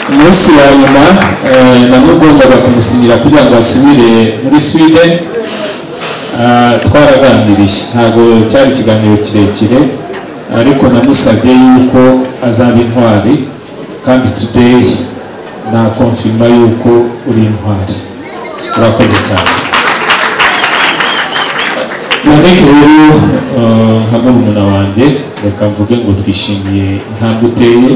umunsi wa nyuma namugombaga kumusinyira kugira ngo asubire muri Sweden. Twaraganiriye, ntabwo cyari ikiganiro kirekire, ariko namusabye yuko azaba intwari, kandi today na confirma yuko uri intwari. Urakoze cyane. Yannick rero nka murumuna wanjye, reka mvuge ngo twishimiye intambwe uteye,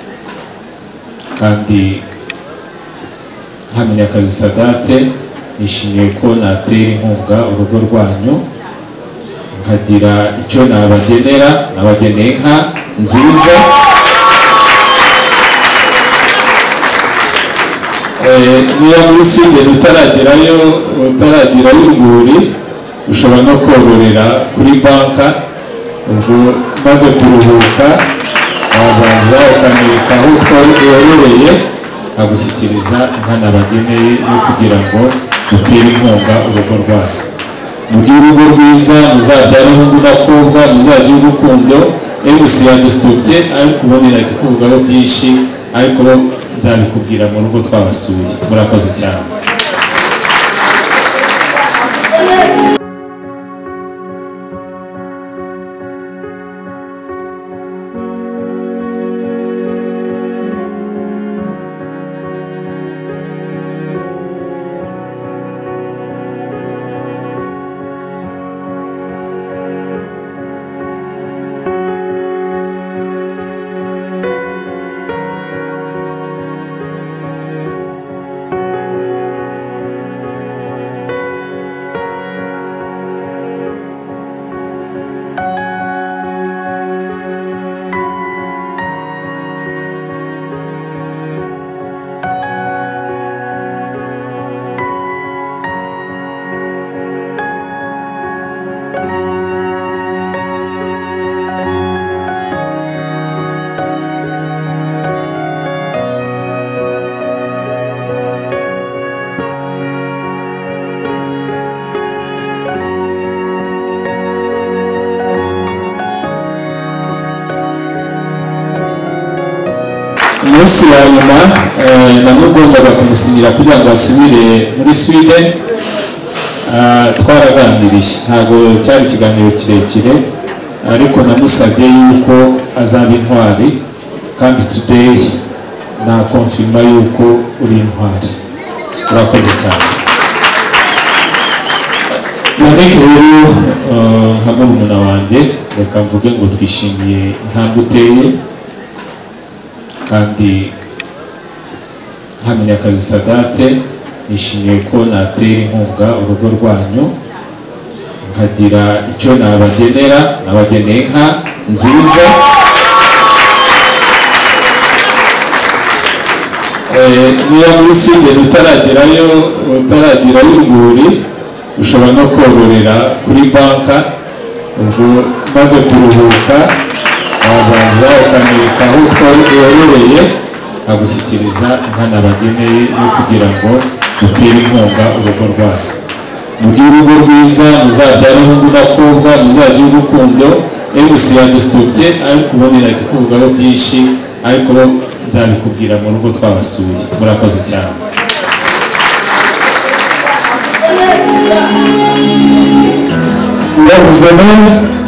kandi nka Munyakazi Sadate nishimiye ko natera inkunga urugo rwanyu, nkagira icyo nabagenera, nabageneye inka nziza. Niba muri Sweden utaragerayo urwuri, ushobora no kororera kuri banka, ubwo maze kuruhuka wazaza ukanereka aho twororeye, agushyikiriza inka nabageneye yo kugira ngo dutere inkunga urugo rwayo. Mugire urugo rwiza, muzabyare hungu n'akobwa, muzagire urukundo. MC yadustubye, ariko ubundi nari kukuvugaho byinshi, ariko nzabikubwira mu rugo twabasuye. Murakoze cyane. Umunsi wa nyuma namugombaga kumusinyira kugira ngo asubire muri Sweden. Twaraganiriye, ntabwo cyari ikiganiro kirekire, ariko namusabye yuko azaba intwari, kandi today na confirma yuko uri intwari. Urakoze cyane. Yannick rero nka murumuna wanjye, reka mvuge ngo twishimiye intambwe uteye, kandi nka Munyakazi Sadate nishimiye ko natera inkunga urugo rwanyu, nkagira icyo nabagenera, nabageneye inka nziza. Niba muri Sweden utaragerayo urwuri, ushobora no kororera kuri banka, ubwo maze kuruhuka wazaza ukanereka aho twororeye, agushyikiriza inka nabageneye yo kugira ngo dutere inkunga urugo rwayo. Mugire urugo rwiza, muzabyare hungu n'akobwa, muzagire urukundo. MC yadustubye, ariko ubundi nari kukuvugaho byinshi, ariko nzabikubwira mu rugo twabasuye. Murakoze cyane. Uravuze neza.